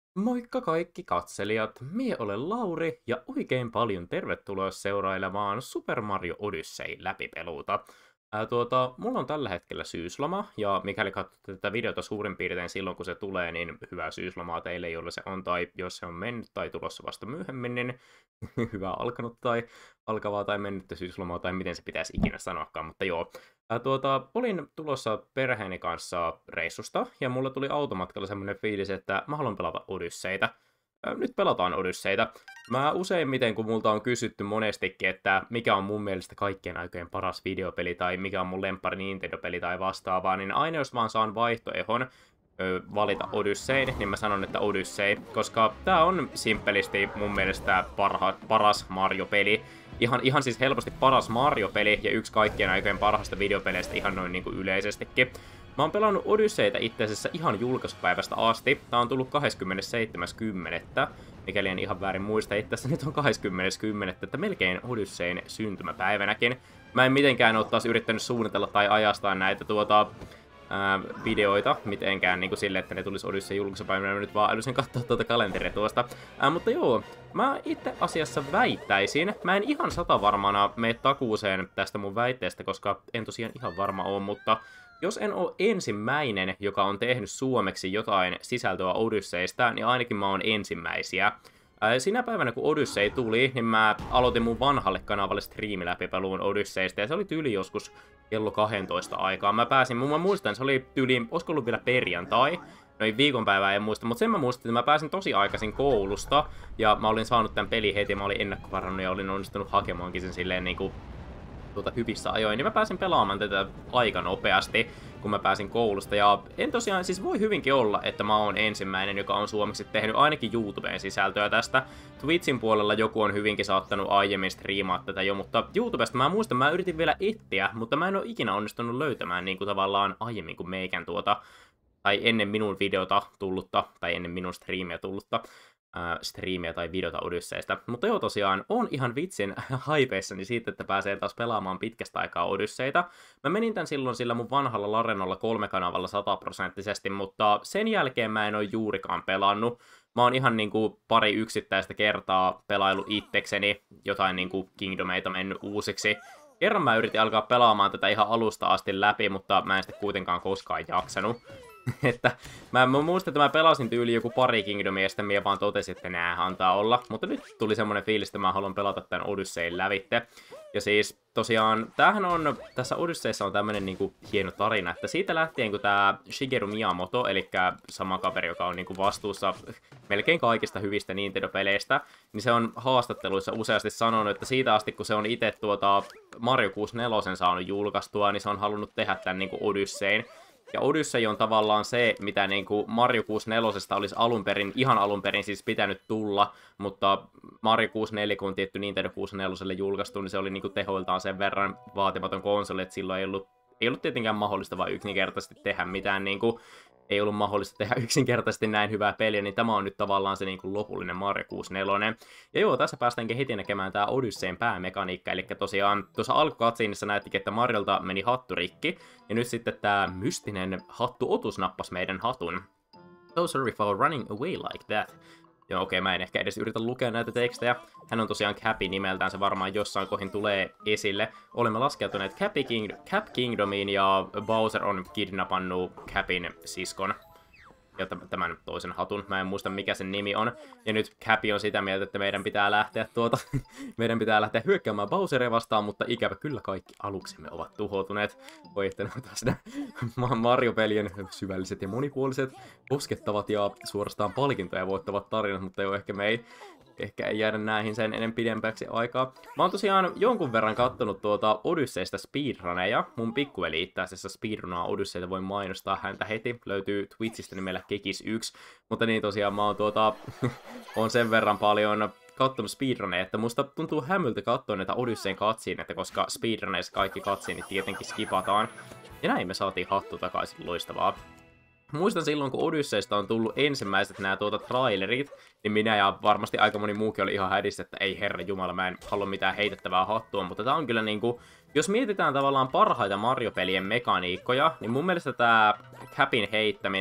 Moikka kaikki katselijat, mie olen Lauri ja oikein paljon tervetuloa seurailemaan Super Mario Odyssey läpipeluuta. Mulla on tällä hetkellä syysloma, ja mikäli katsotte tätä videota suurin piirtein silloin kun se tulee, niin hyvää syyslomaa teille, jolle se on, tai jos se on mennyt tai tulossa vasta myöhemmin, niin hyvää alkanut tai alkavaa tai mennyttä syyslomaa, tai miten se pitäisi ikinä sanoakaan, mutta joo. Olin tulossa perheeni kanssa reissusta, ja mulla tuli automatkalla semmoinen fiilis, että mä haluan pelata Odysseytä. Nyt pelataan Odysseytä. Mä useimmiten, kun multa on kysytty monestikin, että mikä on mun mielestä kaikkien aikojen paras videopeli, tai mikä on mun lemppari Nintendo-peli tai vastaavaa, niin aina jos vaan saan vaihtoehon valita Odysseyn, niin mä sanon, että Odyssey, koska tää on simppelisti mun mielestä paras Mario-peli. Ihan siis helposti paras Mario-peli ja yksi kaikkien aikojen parhaista videopeleistä ihan noin niinku yleisestikin. Mä oon pelannut Odysseytä itse asiassa ihan julkaisupäivästä asti. Tää on tullut 27.10. Mikäli en ihan väärin muista, itse asiassa nyt on 20.10. Että melkein Odysseyn syntymäpäivänäkin. Mä en mitenkään oo taas yrittänyt suunnitella tai ajastaa näitä videoita mitenkään niin kuin sille, että ne tulisi Odyssey julkaisupäivänä. Mä nyt vaan älysin katsoa tuota kalenteria tuosta. Mutta joo, mä itse asiassa väittäisin, mä en ihan satavarmana mene takuuseen tästä mun väitteestä, koska en tosiaan ihan varma ole, mutta jos en ole ensimmäinen, joka on tehnyt suomeksi jotain sisältöä Odysseystä, niin ainakin mä oon ensimmäisiä. Sinä päivänä, kun Odyssey tuli, niin mä aloitin mun vanhalle kanavalle striimiläpipeluun Odysseystä, ja se oli tyyli joskus kello 12 aikaa. Mä muistan, se oli tyyli, olisiko ollut vielä perjantai, noin viikonpäivää en muista, mutta sen mä muistin, että mä pääsin tosi aikaisin koulusta, ja mä olin saanut tämän pelin heti, mä olin ennakkovarannut ja olin onnistunut hakemaankin sen silleen niinku hyvissä ajoin, niin mä pääsin pelaamaan tätä aika nopeasti, kun mä pääsin koulusta, ja en tosiaan, siis voi hyvinkin olla, että mä oon ensimmäinen, joka on suomeksi tehnyt ainakin YouTubeen sisältöä tästä. Twitchin puolella joku on hyvinkin saattanut aiemmin striimaa tätä jo, mutta YouTubesta mä muistan, mä yritin vielä etsiä, mutta mä en oo ikinä onnistunut löytämään niin kuin tavallaan aiemmin kuin meikän tai ennen minun videota tullutta, tai ennen minun striimiä tullutta, striimiä tai videota Odysseystä. Mutta joo, tosiaan, on ihan vitsin haipeissani siitä, että pääsee taas pelaamaan pitkästä aikaa Odysseytä. Mä menin tän silloin sillä mun vanhalla Larenolla 3-kanavalla 100%, mutta sen jälkeen mä en oo juurikaan pelannut. Mä oon ihan niinku pari yksittäistä kertaa pelailu itsekseni, jotain niinku Kingdomeita mennyt uusiksi. Kerran mä yritin alkaa pelaamaan tätä ihan alusta asti läpi, mutta mä en sitten kuitenkaan koskaan jaksanut. Että mä muistan, että mä pelasin tyyli joku pari Kingdomia, ja sitten mä vaan totesin, että nää antaa olla. Mutta nyt tuli semmonen fiilis, että mä haluan pelata tämän Odysseyn lävitte. Ja siis tosiaan, tässä Odysseyssa on tämmönen niinku hieno tarina, että siitä lähtien kun tää Shigeru Miyamoto, eli sama kaveri, joka on niinku vastuussa melkein kaikista hyvistä Nintendo-peleistä, niin se on haastatteluissa useasti sanonut, että siitä asti kun se on itse Mario 64 saanut julkaistua, niin se on halunnut tehdä tän niinku Odysseyn. Ja Odyssey on tavallaan se, mitä niinku Mario 64 olisi ihan alun perin siis pitänyt tulla, mutta Mario 64, kun on tietty Nintendo 64 julkaistu, niin se oli niinku tehoiltaan sen verran vaatimaton konsoli, että silloin ei ollut tietenkään mahdollista vaan yksinkertaisesti tehdä mitään niinku, ei ollut mahdollista tehdä yksinkertaisesti näin hyvää peliä, niin tämä on nyt tavallaan se niinku lopullinen Mario 64. Ja joo, tässä päästäänkin heti näkemään tämä Odysseyn päämekaniikka, eli tosiaan tuossa alkukatsiinissa näettikin, että Mariolta meni hattu rikki, ja nyt sitten tämä mystinen hattuotus nappasi meidän hatun. So sorry for running away like that. Joo, okei, mä en ehkä edes yritä lukea näitä tekstejä. Hän on tosiaan Cappy nimeltään, se varmaan jossain kohin tulee esille. Olemme laskeutuneet Cap Kingdomiin ja Bowser on kidnappannut Capin siskon. Ja tämän toisen hatun. Mä en muista mikä sen nimi on. Ja nyt Cappy on sitä mieltä, että meidän pitää lähteä meidän pitää lähteä hyökkäämään Bowseria vastaan, mutta ikävä kyllä kaikki aluksemme ovat tuhoutuneet. Voi että tässä Mario-pelien syvälliset ja monipuoliset, koskettavat ja suorastaan palkintoja voittavat tarinat, mutta joo, ehkä ei jäädä näihin sen ennen pidempäksi aikaa. Mä oon tosiaan jonkun verran kattonut Odysseystä speedruneja. Mun pikkuveli itse asiassa speedrunaa Odysseytä, voin mainostaa häntä heti. Löytyy Twitchistä nimellä Kekis1. Mutta niin tosiaan mä oon on sen verran paljon kattonut speedruneja, että musta tuntuu hämyltä katsoa näitä Odysseyn cutsceneita, koska speedruneissa kaikki cutsceneit tietenkin skipataan. Ja näin me saatiin hattu takaisin, loistavaa. Muistan silloin, kun Odysseysta on tullut ensimmäiset nämä trailerit, niin minä ja varmasti aika moni muukin oli ihan hädissä, että ei herra jumala, mä en halua mitään heitettävää hattua, mutta tää on kyllä niinku, jos mietitään tavallaan parhaita Mario-pelien mekaniikkoja, niin mun mielestä tää Capin heittäminen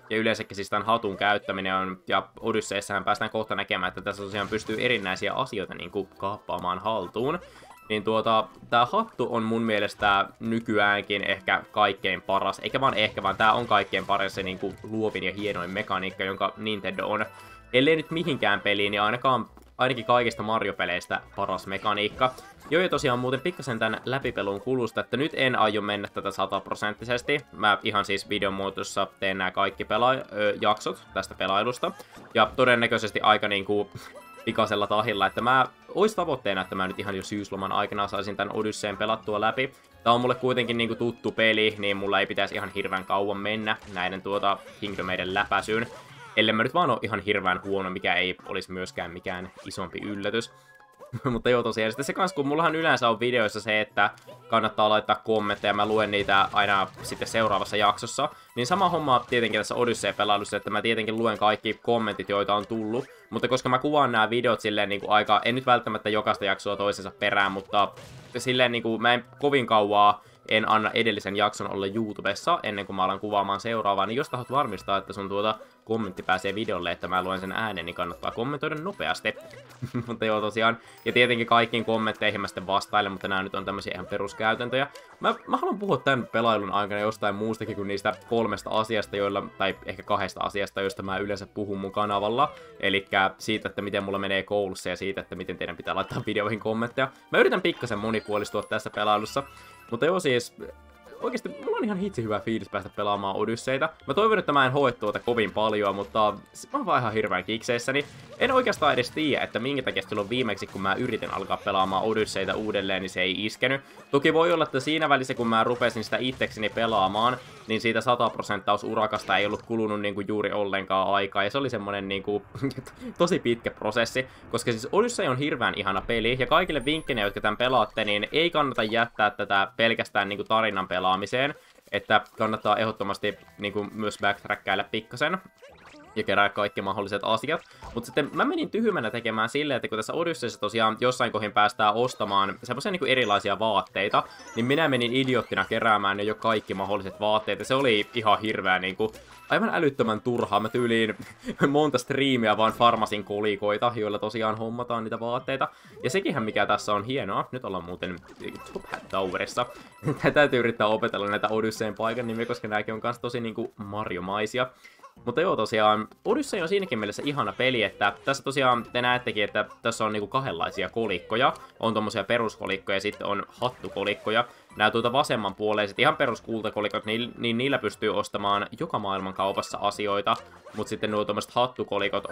ja yleensäkin siis tämän hatun käyttäminen on, ja Odysseissähän päästään kohta näkemään, että tässä tosiaan pystyy erinäisiä asioita niin kuin kaappaamaan haltuun. Niin tää hattu on mun mielestä nykyäänkin ehkä kaikkein paras, eikä vaan ehkä, vaan tää on kaikkein paras se niinku luovin ja hienoin mekaniikka, jonka Nintendo on, ellei nyt mihinkään peliin, niin ainakin kaikista Mario-peleistä paras mekaniikka. Joo, ja tosiaan muuten pikkasen tän läpipelun kulusta, että nyt en aio mennä tätä 100%. Mä ihan siis videon muodossa teen nämä kaikki jaksot tästä pelailusta, ja todennäköisesti aika niinku pikaisella tahilla, että ois tavoitteena, että mä nyt ihan jo syysloman aikana saisin tän Odysseen pelattua läpi. Tää on mulle kuitenkin niinku tuttu peli, niin mulla ei pitäisi ihan hirveän kauan mennä näiden Kingdomeiden läpäisyyn. Ellei mä nyt vaan oo ihan hirveän huono, mikä ei olisi myöskään mikään isompi yllätys. Mutta joo, tosiaan sitten se kans, kun mullahan yleensä on videoissa se, että kannattaa laittaa kommentteja, mä luen niitä aina sitten seuraavassa jaksossa. Niin sama homma tietenkin tässä Odyssey-pelailussa, että mä tietenkin luen kaikki kommentit, joita on tullut. Mutta koska mä kuvaan nämä videot silleen niin kuin aika, en nyt välttämättä jokaista jaksoa toisensa perään, mutta silleen niin kuin mä en kovin kauaa en anna edellisen jakson olla YouTubessa ennen kuin mä alan kuvaamaan seuraavaa, niin jos tahot varmistaa, että sun kommentti pääsee videolle, että mä luen sen äänen, niin kannattaa kommentoida nopeasti. Mutta joo, tosiaan. Ja tietenkin kaikkiin kommentteihin mä sitten vastailen, mutta nämä nyt on tämmöisiä ihan peruskäytäntöjä. Mä haluan puhua tämän pelailun aikana jostain muustakin kuin niistä 3 asiasta, tai ehkä 2 asiasta, joista mä yleensä puhun mun kanavalla. Eli siitä, että miten mulla menee koulussa ja siitä, että miten teidän pitää laittaa videoihin kommentteja. Mä yritän pikkasen monipuolistua tässä pelailussa. Mutta joo, siis oikeesti mulla on ihan hitsi hyvä fiilis päästä pelaamaan Odysseitä. Mä toivon, että mä en hoe tuota kovin paljon, mutta mä oon vaan ihan hirveän kikseissäni. En oikeastaan edes tiedä, että minkä takia silloin viimeksi, kun mä yritin alkaa pelaamaan Odysseitä uudelleen, niin se ei iskenyt. Toki voi olla, että siinä välissä, kun mä rupesin sitä itsekseni pelaamaan, niin siitä 100% urakasta ei ollut kulunut niinku juuri ollenkaan aikaa. Ja se oli semmonen niinku tosi pitkä prosessi, koska siis Odyssey on hirveän ihana peli, ja kaikille vinkkinä, jotka tämän pelaatte, niin ei kannata jättää tätä pelkästään niinku tarinan pelaamiseen, että kannattaa ehdottomasti niinku myös backtrackkäillä pikkasen ja kerää kaikki mahdolliset asiat. Mutta sitten mä menin tyhmänä tekemään silleen, että kun tässä Odysseyssä tosiaan jossain kohin päästään ostamaan semmoisia niinku erilaisia vaatteita, niin minä menin idioottina keräämään jo kaikki mahdolliset vaatteet, ja se oli ihan hirveä niinku aivan älyttömän turhaa. Mä tyyliin monta striimiä vaan farmasin kolikoita, joilla tosiaan hommataan niitä vaatteita. Ja sekinhän mikä tässä on hienoa, nyt ollaan muuten Top Hat Towerissa. Täytyy yrittää opetella näitä Odysseyn paikan nimiä, koska nääkin on kans tosi niinku Mario-maisia. Mutta joo, tosiaan, Odyssey on siinäkin mielessä ihana peli, että tässä tosiaan te näettekin, että tässä on niinku kahdenlaisia kolikkoja. On tommosia peruskolikkoja ja sitten on hattukolikkoja. Nämä vasemman puoleiset ihan peruskultakolikot, niin niillä pystyy ostamaan joka maailman kaupassa asioita. Mutta sitten nuo tommoset hattukolikot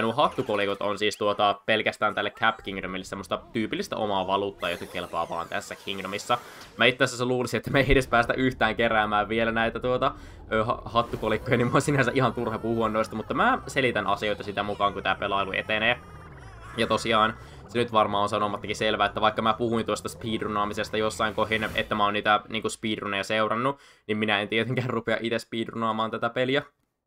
on siis pelkästään tälle Cap Kingdomille semmoista tyypillistä omaa valuuttaa, joka kelpaa vaan tässä Kingdomissa. Mä itse asiassa luulisin, että me ei edes päästä yhtään keräämään vielä näitä hattukolikkoja, niin mä oon sinänsä ihan turha puhua noista, mutta mä selitän asioita sitä mukaan, kun tää pelailu etenee. Ja tosiaan, se nyt varmaan on sanomattakin selvää, että vaikka mä puhuin tuosta speedrunaamisesta jossain kohin, että mä oon niitä niinku speedruneja seurannut, niin minä en tietenkään rupea itse speedrunaamaan tätä peliä.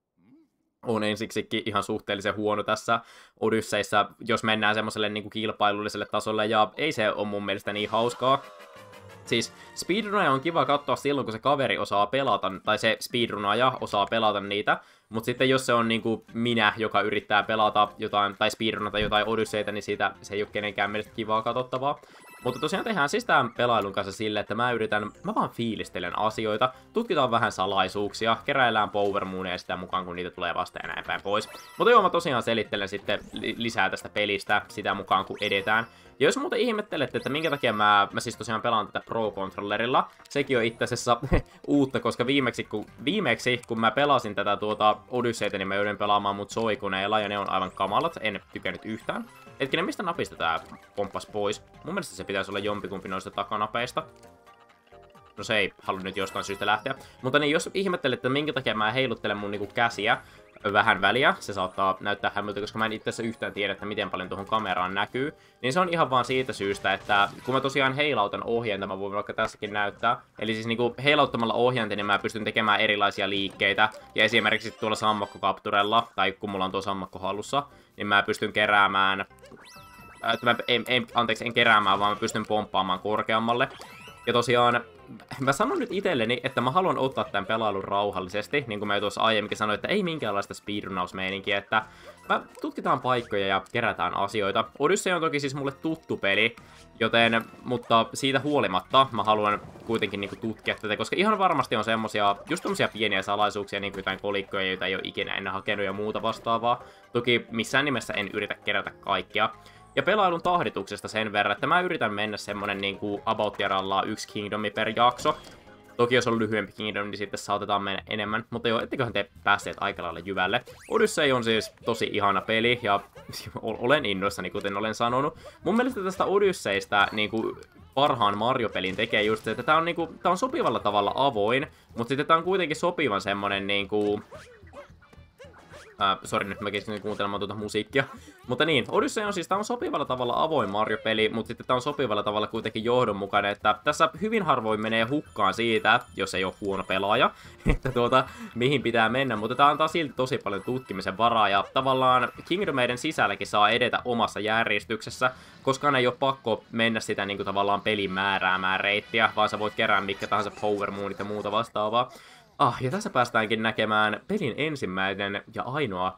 On ensiksikin ihan suhteellisen huono tässä Odysseyssä, jos mennään semmoiselle niinku kilpailulliselle tasolle, ja ei se ole mun mielestä niin hauskaa. Siis speedruneja on kiva katsoa silloin, kun se kaveri osaa pelata, tai se speedrunaja osaa pelata niitä, mutta sitten jos se on niinku minä, joka yrittää pelata jotain, tai speedrunata jotain Odysseytä, niin siitä se ei ole kenenkään mielestä kivaa katsottavaa. Mutta tosiaan tehdään siis tämän pelailun kanssa silleen, että mä vaan fiilistelen asioita, tutkitaan vähän salaisuuksia, keräillään Power Moonia sitä mukaan, kun niitä tulee vasta ja näin päin pois. Mutta joo, mä tosiaan selittelen sitten lisää tästä pelistä sitä mukaan, kun edetään. Ja jos muuten ihmettelette, että minkä takia mä siis tosiaan pelaan tätä Pro-controllerilla, sekin on itse asiassa uutta, koska viimeksi kun mä pelasin tätä Odysseytä, niin mä joudun pelaamaan mut soikoneella, ja ne on aivan kamalat, en tykännyt yhtään. Hetkinen, mistä napista tää pomppas pois? Mun mielestä se pitäisi olla jompikumpi noista takanapeista. No se ei halua nyt jostain syystä lähteä. Mutta niin, jos ihmettelette, että minkä takia mä heiluttelen mun niinku käsiä vähän väliä, se saattaa näyttää hämmöltä, koska mä en itse asiassa yhtään tiedä, että miten paljon tuohon kameraan näkyy. Niin se on ihan vaan siitä syystä, että kun mä tosiaan heilautan ohjainta, mä voin vaikka tässäkin näyttää. Eli siis niinku heilauttamalla ohjainta, niin mä pystyn tekemään erilaisia liikkeitä. Ja esimerkiksi tuolla sammakkokapturella, tai kun mulla on tuo sammakko hallussa, niin mä pystyn keräämään... en keräämään, vaan mä pystyn pomppaamaan korkeammalle. Ja tosiaan, mä sanon nyt itselleni, että mä haluan ottaa tämän pelailun rauhallisesti, niin kuin mä tuossa aiemminkin sanoin, että ei minkäänlaista speedrunausmeininkiä, että mä tutkitaan paikkoja ja kerätään asioita. Odyssey on toki siis mulle tuttu peli, joten, mutta siitä huolimatta mä haluan kuitenkin niinku tutkia tätä, koska ihan varmasti on semmosia, just tommosia pieniä salaisuuksia, niin kuin jotain kolikkoja, joita ei ole ikinä ennen hakenut ja muuta vastaavaa. Toki missään nimessä en yritä kerätä kaikkea. Ja pelailun tahdituksesta sen verran, että mä yritän mennä semmonen niinku about yksi kingdomi per jakso. Toki jos on lyhyempi kingdom, niin sitten saatetaan mennä enemmän. Mutta joo, etteköhän te päässeet aika lailla jyvälle. Odyssey on siis tosi ihana peli, ja olen innoissani, kuten olen sanonut. Mun mielestä tästä Odysseystä niinku parhaan Mario-pelin tekee just se, että tää on sopivalla tavalla avoin, mutta sitten tää on kuitenkin sopivan semmonen niinku... Sori, nyt mä keskityin kuuntelemaan tuota musiikkia. Mutta niin, Odyssey on siis, tää on sopivalla tavalla avoin Mario-peli, mutta sitten tää on sopivalla tavalla kuitenkin johdonmukainen, että tässä hyvin harvoin menee hukkaan siitä, jos ei ole huono pelaaja, että mihin pitää mennä, mutta tää antaa silti tosi paljon tutkimisen varaa, ja tavallaan Kingdomeiden sisälläkin saa edetä omassa järjestyksessä, koska ei ole pakko mennä sitä niinku tavallaan pelin määräämään reittiä, vaan sä voit kerää mitkä tahansa Power Moonit ja muuta vastaavaa. Ja tässä päästäänkin näkemään pelin ensimmäinen ja ainoa,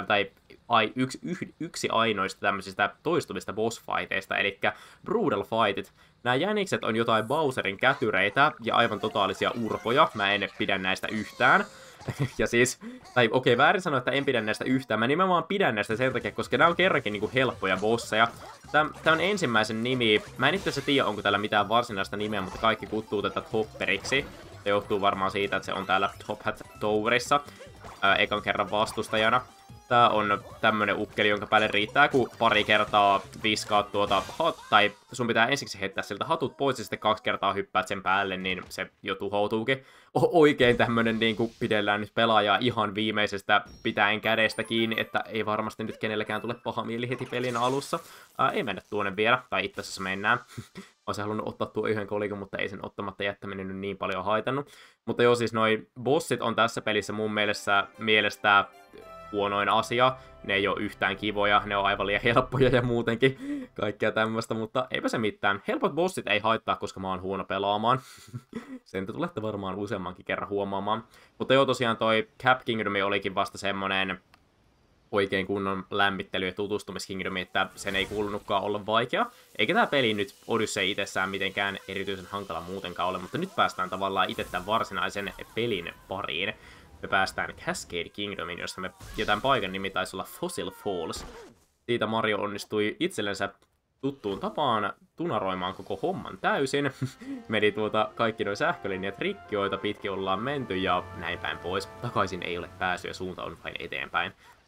yksi ainoista tämmöisistä toistuvista bossfighteista, eli Brutal Fightit. Nämä jänikset on jotain Bowserin kätyreitä ja aivan totaalisia urpoja, mä en pidä näistä yhtään. Ja siis, väärin sanoa, että en pidä näistä yhtään, mä nimenomaan pidän näistä sen takia, koska nämä on kerrankin niinku helppoja bosseja. Tää on ensimmäisen nimi, mä en itse asiassa tiedä, onko täällä mitään varsinaista nimeä, mutta kaikki kutsuu tätä Topperiksi. Se johtuu varmaan siitä, että se on täällä Top Hat Towerissa ekan kerran vastustajana. Tää on tämmönen ukkeli, jonka päälle riittää, kun pari kertaa viskaat tai sun pitää ensiksi heittää siltä hatut pois ja sitten 2 kertaa hyppäät sen päälle, niin se jo tuhoutuukin. Oikein tämmönen niinku pidellään nyt pelaajaa ihan viimeisestä pitäen kädestä kiinni, että ei varmasti nyt kenelläkään tule paha mieli heti pelin alussa. Ei mennä tuonne vielä, tai itse asiassa mennään. Olisin halunnut ottaa tuo yhden kolikon, mutta ei sen ottamatta jättäminen nyt niin paljon haitannut. Mutta joo, siis noi bossit on tässä pelissä mun mielestä huonoin asia. Ne ei ole yhtään kivoja, ne on aivan liian helppoja ja muutenkin kaikkea tämmöistä, mutta eipä se mitään. Helpot bossit ei haittaa, koska mä oon huono pelaamaan. Sen te tulette varmaan useammankin kerran huomaamaan. Mutta joo, tosiaan toi Cap Kingdom olikin vasta semmonen oikein kunnon lämmittely- ja tutustumiskingdomi, että sen ei kuulunutkaan olla vaikea. Eikä tää peli nyt Odyssey itsessään mitenkään erityisen hankala muutenkaan ole, mutta nyt päästään tavallaan itse tämän varsinaisen pelin pariin. Me päästään Cascade Kingdomiin, jossa ja tämän paikan nimi taisi olla Fossil Falls. Siitä Mario onnistui itsellensä tuttuun tapaan tunaroimaan koko homman täysin. Meni kaikki nuo sähkölinjat rikki, joita pitkin ollaan menty ja näin päin pois. Takaisin ei ole pääsy ja suunta on vain eteenpäin.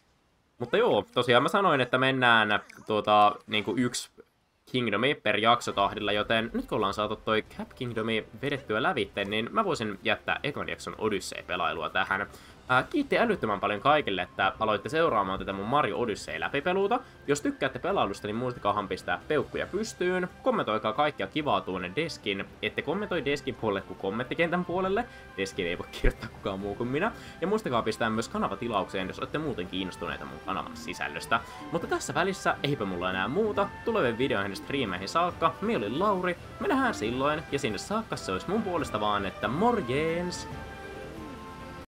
Mutta joo, tosiaan mä sanoin, että mennään niinku yksi Kingdomi per jaksotahdilla, joten nyt kun ollaan saatu toi Cap Kingdomi vedettyä lävitteen, niin mä voisin jättää ekan jakson Odyssey-pelailua tähän. Kiitti älyttömän paljon kaikille, että aloitte seuraamaan tätä mun Mario Odyssey läpipeluuta. Jos tykkäätte pelailusta, niin muistakaahan pistää peukkuja pystyyn. Kommentoikaa kaikkia kivaa tuonne deskin. Ette kommentoi deskin puolelle kuin kommenttikentän puolelle. Deskin ei voi kirjoittaa kukaan muu kuin minä. Ja muistakaa pistää myös kanavatilaukseen, jos olette muuten kiinnostuneita mun kanavan sisällöstä. Mutta tässä välissä eipä mulla enää muuta. Tulevien videoihin ja striimeihin saakka. Minä olin Lauri. Me nähdään silloin. Ja sinne saakka se olisi mun puolesta vaan, että morjens!